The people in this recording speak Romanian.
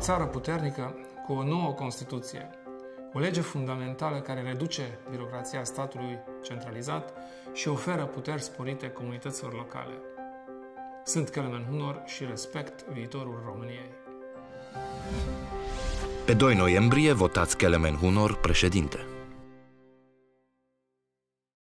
țară puternică cu o nouă Constituție, o lege fundamentală care reduce birocrația statului centralizat și oferă puteri sporite comunităților locale. Sunt Kelemen Hunor și respect viitorul României. Pe 2 noiembrie votați Kelemen Hunor președinte.